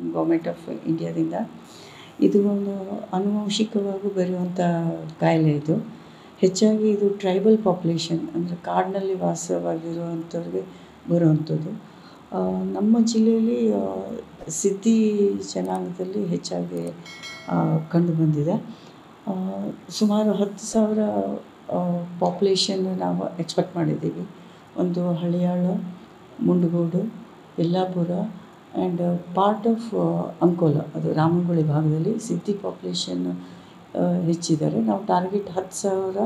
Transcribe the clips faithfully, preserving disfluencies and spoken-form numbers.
Government of ಇಂಡಿಯಾದಿಂದ. ಇದು ಒಂದು ಆನುವಂಶಿಕವಾಗಿ ಬರುವಂಥ ಕಾಯಿಲೆ ಇದು. ಹೆಚ್ಚಾಗಿ ಇದು ಟ್ರೈಬಲ್ ಪಾಪ್ಯುಲೇಷನ್ ಅಂದರೆ ಕಾಡಿನಲ್ಲಿ ವಾಸವಾಗಿರುವಂಥವ್ರಿಗೆ ಬರುವಂಥದ್ದು. ನಮ್ಮ ಜಿಲ್ಲೆಯಲ್ಲಿ ಸಿದ್ಧಿ ಜನಾಂಗದಲ್ಲಿ ಹೆಚ್ಚಾಗಿ ಕಂಡುಬಂದಿದೆ. ಸುಮಾರು ಹತ್ತು ಸಾವಿರ ಪಾಪ್ಯುಲೇಷನ್ ನಾವು ಎಕ್ಸ್ಪೆಕ್ಟ್ ಮಾಡಿದ್ದೀವಿ. ಒಂದು Haliyal, Mundgod, Yellapur and part of Ankola, ಅದು ರಾಮನಗುಳಿ ಭಾಗದಲ್ಲಿ ಸಿದ್ಧಿ ಪಾಪ್ಯುಲೇಷನ್ ಹೆಚ್ಚಿದ್ದಾರೆ. ನಾವು ಟಾರ್ಗೆಟ್ ಹತ್ತು ಸಾವಿರ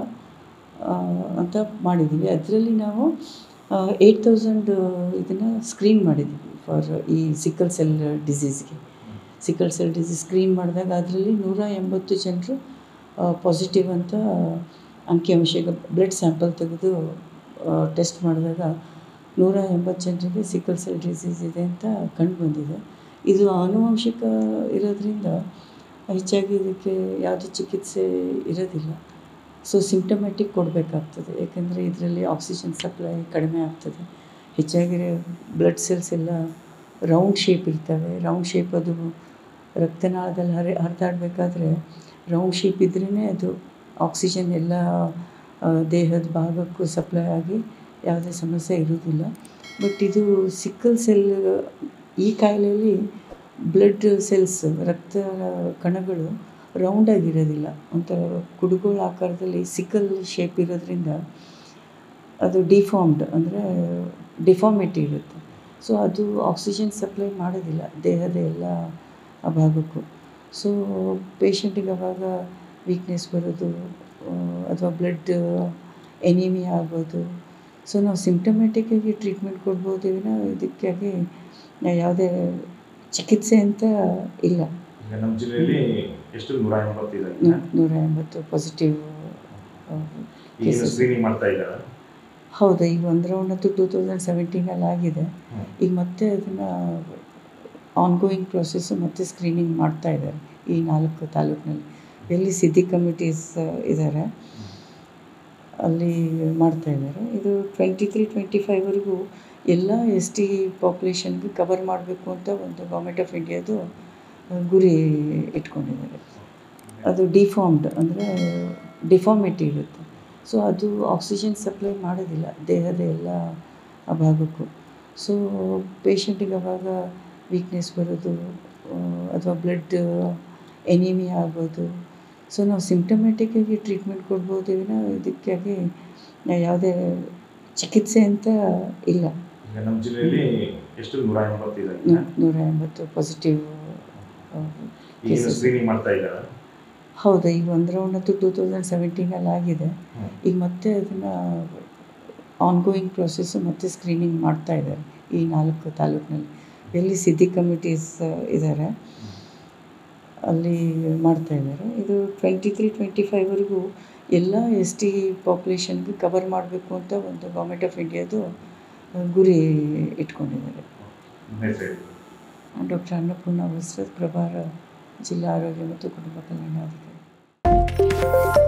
ಅಂತ ಮಾಡಿದ್ದೀವಿ. ಅದರಲ್ಲಿ ನಾವು ಏಯ್ಟ್ ತೌಸಂಡ್ ಇದನ್ನು ಸ್ಕ್ರೀನ್ ಮಾಡಿದ್ದೀವಿ ಫಾರ್ ಈ ಸಿಕ್ಕಲ್ ಸೆಲ್ ಡಿಸೀಸ್ಗೆ. ಸಿಕ್ಕಲ್ ಸೆಲ್ ಡಿಸೀಸ್ ಸ್ಕ್ರೀನ್ ಮಾಡಿದಾಗ ಅದರಲ್ಲಿ ನೂರ ಎಂಬತ್ತು ಜನರು ಪಾಸಿಟಿವ್ ಅಂತ ಅಂಕಿಅಂಶ. ಈಗ ಬ್ಲಡ್ ಸ್ಯಾಂಪಲ್ ತೆಗೆದು ಟೆಸ್ಟ್ ಮಾಡಿದಾಗ ನೂರ ಎಂಬತ್ತು ಜನರಿಗೆ ಸಿಕ್ಕಲ್ ಸೆಲ್ ಡಿಸೀಸ್ ಇದೆ ಅಂತ ಕಂಡು ಬಂದಿದೆ. ಇದು ಆನುವಂಶಿಕ ಇರೋದ್ರಿಂದ ಹೆಚ್ಚಾಗಿ ಇದಕ್ಕೆ ಯಾವುದೇ ಚಿಕಿತ್ಸೆ ಇರೋದಿಲ್ಲ. ಸೊ ಸಿಂಪ್ಟಮ್ಯಾಟಿಕ್ ಕೊಡಬೇಕಾಗ್ತದೆ, ಯಾಕೆಂದರೆ ಇದರಲ್ಲಿ ಆಕ್ಸಿಜನ್ ಸಪ್ಲೈ ಕಡಿಮೆ ಆಗ್ತದೆ. ಹೆಚ್ಚಾಗಿ ಬ್ಲಡ್ ಸೆಲ್ಸ್ ಎಲ್ಲ ರೌಂಡ್ ಶೇಪ್ ಇರ್ತವೆ. ರೌಂಡ್ ಶೇಪ್ ಅದು ರಕ್ತನಾಳದಲ್ಲಿ ಹರಿ ಹರಿದಾಡಬೇಕಾದ್ರೆ ರೌಂಡ್ ಶೇಪ್ ಇದ್ರೇ ಅದು ಆಕ್ಸಿಜನ್ ಎಲ್ಲ ದೇಹದ ಭಾಗಕ್ಕೂ ಸಪ್ಲೈ ಆಗಿ ಯಾವುದೇ ಸಮಸ್ಯೆ ಇರೋದಿಲ್ಲ. ಬಟ್ ಇದು ಸಿಕ್ಕಲ್ ಸೆಲ್, ಈ ಕಾಯಿಲೆಯಲ್ಲಿ ಬ್ಲಡ್ ಸೆಲ್ಸ್, ರಕ್ತ ಕಣಗಳು ರೌಂಡಾಗಿರೋದಿಲ್ಲ, ಒಂಥರ ಕುಡುಗೋಳ ಆಕಾರದಲ್ಲಿ ಸಿಕ್ಕಲ್ ಶೇಪ್ ಇರೋದ್ರಿಂದ ಅದು ಡಿಫಾರ್ಮ್ಡ್ ಅಂದರೆ ಡಿಫಾರ್ಮಿಟಿ ಇರುತ್ತೆ. ಸೊ ಅದು ಆಕ್ಸಿಜನ್ ಸಪ್ಲೈ ಮಾಡೋದಿಲ್ಲ ದೇಹದ ಎಲ್ಲ ಭಾಗಕ್ಕೂ. ಸೊ ಪೇಷಂಟಿಗೆ ಅವಾಗ ವೀಕ್ನೆಸ್ ಬರೋದು ಅಥವಾ ಬ್ಲಡ್ ಎನೀಮಿಯಾ ಆಗೋದು. ಸೊ ನಾವು ಸಿಂಪ್ಟಮ್ಯಾಟಿಕ್ಕಾಗಿ ಟ್ರೀಟ್ಮೆಂಟ್ ಕೊಡ್ಬೋದು ವಿನಃ ಇದಕ್ಕಾಗಿ ಯಾವುದೇ ಚಿಕಿತ್ಸೆ ಅಂತ ಇಲ್ಲ. ನಮ್ಮ ಜಿಲ್ಲೆಯಲ್ಲಿ ಎಷ್ಟು ನೂರ ಎಂಬತ್ತಿದೆ ನೂರ ಎಂಬತ್ತು ಪಾಸಿಟಿವ್ ಸ್ಕ್ರೀನಿಂಗ್ ಮಾಡ್ತಾ ಇದ್ದಾರೆ. ಹೌದು, ಈಗ ಒಂದು ರೌಂಡ್ ಅಂತೂ ಟೂ ತೌಸಂಡ್ ಸೆವೆಂಟೀನಲ್ಲಿ ಆಗಿದೆ. ಈಗ ಮತ್ತೆ ಅದನ್ನು ಆನ್ಗೋಯಿಂಗ್ ಪ್ರೊಸೆಸ್ಸು ಮತ್ತೆ ಸ್ಕ್ರೀನಿಂಗ್ ಮಾಡ್ತಾ ಇದ್ದಾರೆ ಈ ನಾಲ್ಕು ತಾಲೂಕಿನಲ್ಲಿ. ಎಲ್ಲಿ ಸಿದ್ಧಿ ಕಮಿಟೀಸ್ ಇದ್ದಾರೆ ಅಲ್ಲಿ ಮಾಡ್ತಾ ಇದ್ದಾರೆ. ಇದು ಟ್ವೆಂಟಿ ತ್ರೀ ಟ್ವೆಂಟಿ ಫೈವ್ವರೆಗೂ ಎಲ್ಲ ಎಸ್ ಟಿ ಪಾಪ್ಯುಲೇಷನ್ಗೆ ಕವರ್ ಮಾಡಬೇಕು ಅಂತ ಒಂದು ಗೌರ್ಮೆಂಟ್ ಆಫ್ ಇಂಡಿಯಾದು ಗುರಿ ಇಟ್ಕೊಂಡಿದ್ದಾರೆ. ಅದು ಡಿಫಾರ್ಮ್ಡ್ ಅಂದರೆ ಡಿಫಾರ್ಮಿಟಿ ಇರುತ್ತೆ. ಸೊ ಅದು ಆಕ್ಸಿಜನ್ ಸಪ್ಲೈ ಮಾಡೋದಿಲ್ಲ ದೇಹದ ಎಲ್ಲ ಭಾಗಕ್ಕೂ. ಸೊ ಪೇಷಂಟಿಗೆ ಅವಾಗ ವೀಕ್ನೆಸ್ ಬರೋದು ಅಥವಾ ಬ್ಲಡ್ ಎನೀಮಿಯಾ ಆಗೋದು. ಸೊ ನಾವು ಸಿಂಪ್ಟಮ್ಯಾಟಿಕ್ಕಾಗಿ ಟ್ರೀಟ್ಮೆಂಟ್ ಕೊಡ್ಬೋದು ವಿನಃ ಇದಕ್ಕಾಗಿ ಯಾವುದೇ ಚಿಕಿತ್ಸೆ ಅಂತ ಇಲ್ಲ. ನಮ್ಮ ಜಿಲ್ಲೆಯಲ್ಲಿ ಎಷ್ಟು ನೂರ ಎಂಬತ್ತಿದೆ ನೂರ ಎಂಬತ್ತು ಪಾಸಿಟಿವ್ ಸ್ಕ್ರೀನಿಂಗ್ ಮಾಡ್ತಾ ಇದ್ದಾರೆ. ಹೌದು, ಈಗ ಒಂದು ರೌಂಡ್ ಅಂತೂ ಟೂ ತೌಸಂಡ್ ಸೆವೆಂಟೀನಲ್ಲಿ ಆಗಿದೆ. ಈಗ ಮತ್ತೆ ಅದನ್ನು ಆನ್ಗೋಯಿಂಗ್ ಪ್ರೊಸೆಸ್ಸು ಮತ್ತೆ ಸ್ಕ್ರೀನಿಂಗ್ ಮಾಡ್ತಾ ಇದ್ದಾರೆ ಈ ನಾಲ್ಕು ತಾಲೂಕಿನಲ್ಲಿ. ಎಲ್ಲಿ ಸಿದ್ಧಿ ಕಮಿಟೀಸ್ ಇದ್ದಾರೆ ಅಲ್ಲಿ ಮಾಡ್ತಾ ಇದ್ದಾರೆ. ಇದು ಟ್ವೆಂಟಿ ತ್ರೀ ಟ್ವೆಂಟಿ ಫೈವ್ವರೆಗೂ ಎಲ್ಲ ಎಸ್ ಟಿ ಪಾಪ್ಯುಲೇಷನ್ಗೆ ಕವರ್ ಮಾಡಬೇಕು ಅಂತ ಒಂದು ಗೌರ್ಮೆಂಟ್ ಆಫ್ ಇಂಡಿಯಾದು ಗುರಿ ಇಟ್ಕೊಂಡಿದ್ದಾರೆ. ಡಾಕ್ಟರ್ ಅನ್ನಪೂರ್ಣ ವಸ್ತ್ರದ ಪ್ರಭಾರ ಜಿಲ್ಲಾ ಆರೋಗ್ಯ ಮತ್ತು ಕುಟುಂಬ ಕಲ್ಯಾಣಾಧಿಕಾರಿ.